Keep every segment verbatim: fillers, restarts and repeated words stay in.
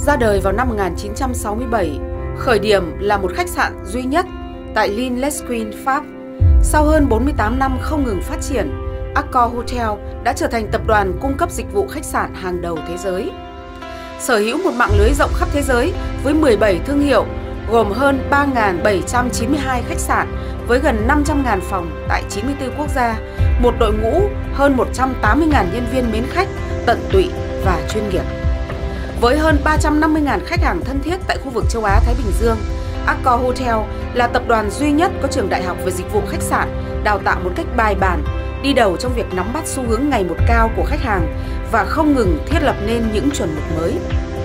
Ra đời vào năm một nghìn chín trăm sáu mươi bảy, khởi điểm là một khách sạn duy nhất tại Lille-les-Quin, Pháp. Sau hơn bốn mươi tám năm không ngừng phát triển, Accor Hotel đã trở thành tập đoàn cung cấp dịch vụ khách sạn hàng đầu thế giới. Sở hữu một mạng lưới rộng khắp thế giới với mười bảy thương hiệu, gồm hơn ba nghìn bảy trăm chín mươi hai khách sạn với gần năm trăm nghìn phòng tại chín mươi tư quốc gia, một đội ngũ hơn một trăm tám mươi nghìn nhân viên mến khách, tận tụy và chuyên nghiệp. Với hơn ba trăm năm mươi nghìn khách hàng thân thiết tại khu vực châu Á-Thái Bình Dương, Accor Hotel là tập đoàn duy nhất có trường đại học về dịch vụ khách sạn, đào tạo một cách bài bản, đi đầu trong việc nắm bắt xu hướng ngày một cao của khách hàng và không ngừng thiết lập nên những chuẩn mực mới.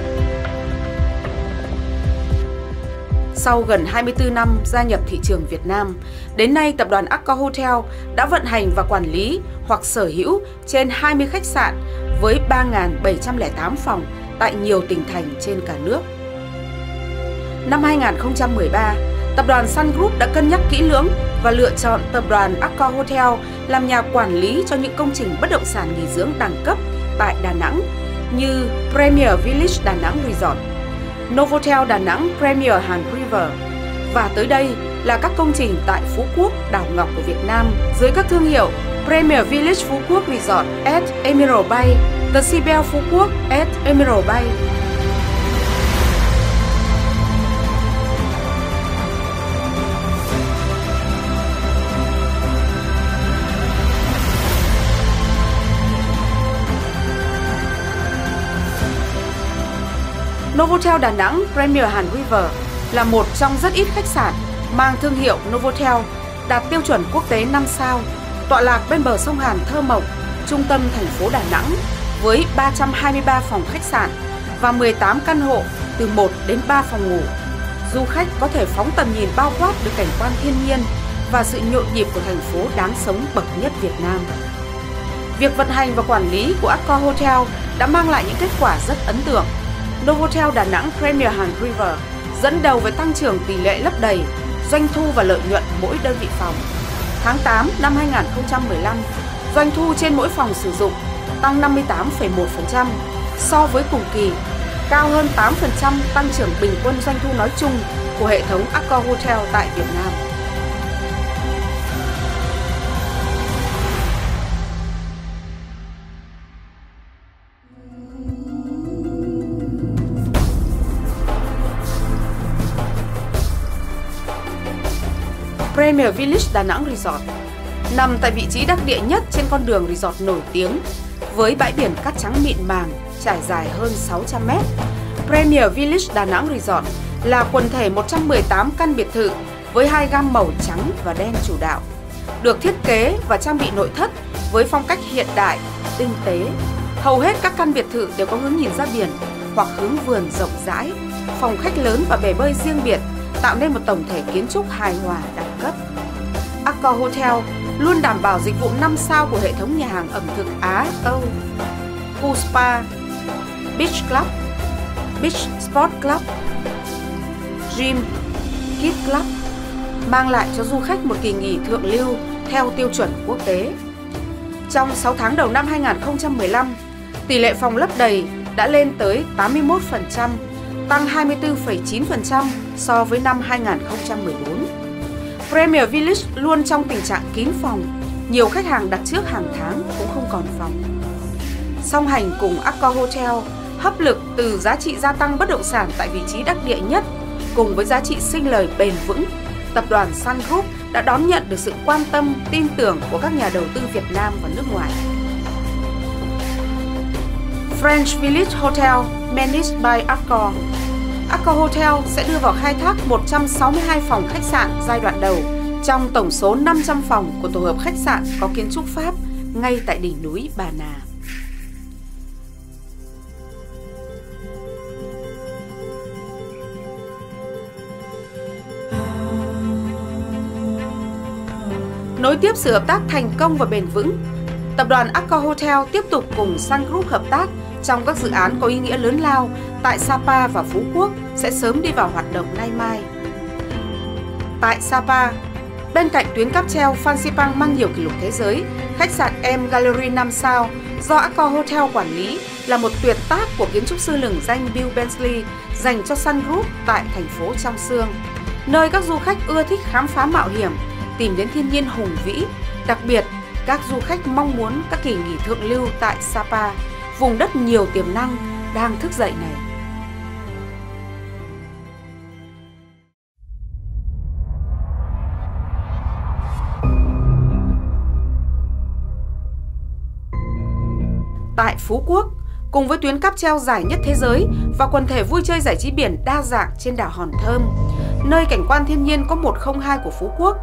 Sau gần hai mươi tư năm gia nhập thị trường Việt Nam, đến nay tập đoàn Accor Hotel đã vận hành và quản lý hoặc sở hữu trên hai mươi khách sạn với ba nghìn bảy trăm lẻ tám phòng tại nhiều tỉnh thành trên cả nước. Năm hai nghìn không trăm mười ba, tập đoàn Sun Group đã cân nhắc kỹ lưỡng và lựa chọn tập đoàn Accor Hotel làm nhà quản lý cho những công trình bất động sản nghỉ dưỡng đẳng cấp tại Đà Nẵng như Premier Village Đà Nẵng Resort, Novotel Đà Nẵng Premier Hàn River và tới đây là các công trình tại Phú Quốc, đảo ngọc của Việt Nam dưới các thương hiệu Premier Village Phú Quốc Resort at Emerald Bay, The Seabell Phú Quốc at Emerald Bay. Novotel Đà Nẵng Premier Hàn River là một trong rất ít khách sạn mang thương hiệu Novotel đạt tiêu chuẩn quốc tế năm sao, tọa lạc bên bờ sông Hàn thơ mộng, trung tâm thành phố Đà Nẵng với ba trăm hai mươi ba phòng khách sạn và mười tám căn hộ từ một đến ba phòng ngủ. Du khách có thể phóng tầm nhìn bao quát được cảnh quan thiên nhiên và sự nhộn nhịp của thành phố đáng sống bậc nhất Việt Nam. Việc vận hành và quản lý của Accor Hotel đã mang lại những kết quả rất ấn tượng. Novotel Đà Nẵng Premier Hàn River dẫn đầu với tăng trưởng tỷ lệ lấp đầy, doanh thu và lợi nhuận mỗi đơn vị phòng. Tháng tám năm hai nghìn không trăm mười lăm, doanh thu trên mỗi phòng sử dụng tăng năm mươi tám phẩy một phần trăm so với cùng kỳ, cao hơn tám phần trăm tăng trưởng bình quân doanh thu nói chung của hệ thống Accor Hotel tại Việt Nam. Premier Village Đà Nẵng Resort nằm tại vị trí đắc địa nhất trên con đường resort nổi tiếng với bãi biển cát trắng mịn màng trải dài hơn sáu trăm mét. Premier Village Đà Nẵng Resort là quần thể một trăm mười tám căn biệt thự với hai gam màu trắng và đen chủ đạo, được thiết kế và trang bị nội thất với phong cách hiện đại, tinh tế. Hầu hết các căn biệt thự đều có hướng nhìn ra biển hoặc hướng vườn rộng rãi, phòng khách lớn và bể bơi riêng biệt, tạo nên một tổng thể kiến trúc hài hòa đẳng cấp. Accor Hotel luôn đảm bảo dịch vụ năm sao của hệ thống nhà hàng ẩm thực Á, Âu, khu spa, beach club, beach sport club, gym, kids club, mang lại cho du khách một kỳ nghỉ thượng lưu theo tiêu chuẩn quốc tế. Trong sáu tháng đầu năm hai nghìn không trăm mười lăm, tỷ lệ phòng lấp đầy đã lên tới tám mươi mốt phần trăm, tăng hai mươi tư phẩy chín phần trăm so với năm hai nghìn không trăm mười bốn. Premier Village luôn trong tình trạng kín phòng, nhiều khách hàng đặt trước hàng tháng cũng không còn phòng. Song hành cùng Accor Hotel, hấp lực từ giá trị gia tăng bất động sản tại vị trí đắc địa nhất cùng với giá trị sinh lời bền vững, tập đoàn Sun Group đã đón nhận được sự quan tâm, tin tưởng của các nhà đầu tư Việt Nam và nước ngoài. French Village Hotel Managed by Accor. Accor Hotel sẽ đưa vào khai thác một trăm sáu mươi hai phòng khách sạn giai đoạn đầu trong tổng số năm trăm phòng của tổ hợp khách sạn có kiến trúc Pháp ngay tại đỉnh núi Bà Nà. Nối tiếp sự hợp tác thành công và bền vững, tập đoàn Accor Hotel tiếp tục cùng Sun Group hợp tác trong các dự án có ý nghĩa lớn lao tại Sapa và Phú Quốc sẽ sớm đi vào hoạt động nay mai. Tại Sapa, bên cạnh tuyến cáp treo Phan Xipang mang nhiều kỷ lục thế giới, khách sạn M Gallery năm sao do Accor Hotel quản lý, là một tuyệt tác của kiến trúc sư lừng danh Bill Bensley dành cho Sun Group tại thành phố Trong Xương, nơi các du khách ưa thích khám phá mạo hiểm, tìm đến thiên nhiên hùng vĩ. Đặc biệt, các du khách mong muốn các kỳ nghỉ thượng lưu tại Sapa, vùng đất nhiều tiềm năng đang thức dậy này. Tại Phú Quốc, cùng với tuyến cáp treo dài nhất thế giới và quần thể vui chơi giải trí biển đa dạng trên đảo Hòn Thơm, nơi cảnh quan thiên nhiên có một không hai của Phú Quốc,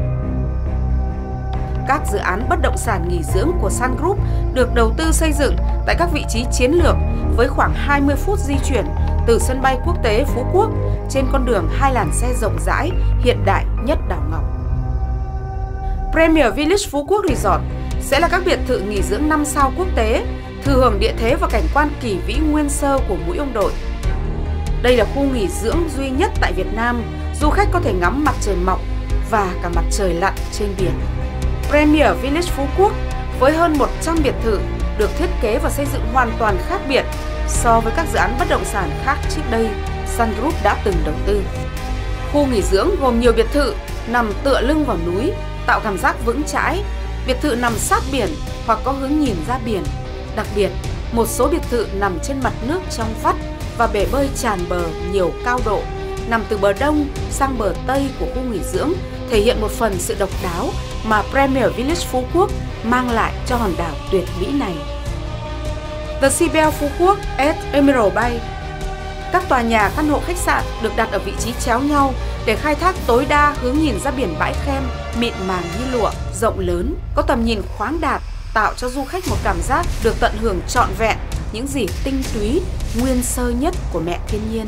các dự án bất động sản nghỉ dưỡng của Sun Group được đầu tư xây dựng tại các vị trí chiến lược với khoảng hai mươi phút di chuyển từ sân bay quốc tế Phú Quốc trên con đường hai làn xe rộng rãi hiện đại nhất đảo Ngọc. Premier Village Phú Quốc Resort sẽ là các biệt thự nghỉ dưỡng năm sao quốc tế, thừa hưởng địa thế và cảnh quan kỳ vĩ nguyên sơ của Mũi Ông Đội. Đây là khu nghỉ dưỡng duy nhất tại Việt Nam, du khách có thể ngắm mặt trời mọc và cả mặt trời lặn trên biển. Premier Village Phú Quốc với hơn một trăm biệt thự được thiết kế và xây dựng hoàn toàn khác biệt so với các dự án bất động sản khác trước đây Sun Group đã từng đầu tư. Khu nghỉ dưỡng gồm nhiều biệt thự nằm tựa lưng vào núi, tạo cảm giác vững chãi, biệt thự nằm sát biển hoặc có hướng nhìn ra biển. Đặc biệt, một số biệt thự nằm trên mặt nước trong vắt và bể bơi tràn bờ nhiều cao độ, nằm từ bờ đông sang bờ tây của khu nghỉ dưỡng, thể hiện một phần sự độc đáo mà Premier Village Phú Quốc mang lại cho hòn đảo tuyệt mỹ này. The Seabell Phú Quốc at Emerald Bay. Các tòa nhà căn hộ khách sạn được đặt ở vị trí chéo nhau để khai thác tối đa hướng nhìn ra biển bãi Khem mịn màng như lụa, rộng lớn, có tầm nhìn khoáng đạt, tạo cho du khách một cảm giác được tận hưởng trọn vẹn những gì tinh túy, nguyên sơ nhất của mẹ thiên nhiên.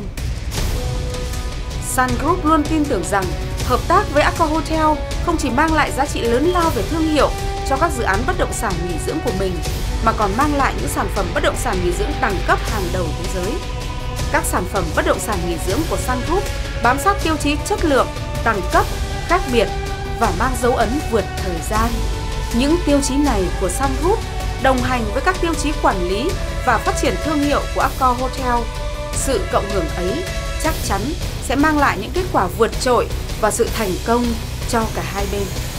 Sun Group luôn tin tưởng rằng hợp tác với Accor Hotel không chỉ mang lại giá trị lớn lao về thương hiệu cho các dự án bất động sản nghỉ dưỡng của mình, mà còn mang lại những sản phẩm bất động sản nghỉ dưỡng đẳng cấp hàng đầu thế giới. Các sản phẩm bất động sản nghỉ dưỡng của Sun Group bám sát tiêu chí chất lượng, đẳng cấp, khác biệt và mang dấu ấn vượt thời gian. Những tiêu chí này của Sun Group đồng hành với các tiêu chí quản lý và phát triển thương hiệu của Accor Hotel. Sự cộng hưởng ấy chắc chắn sẽ mang lại những kết quả vượt trội và sự thành công cho cả hai bên.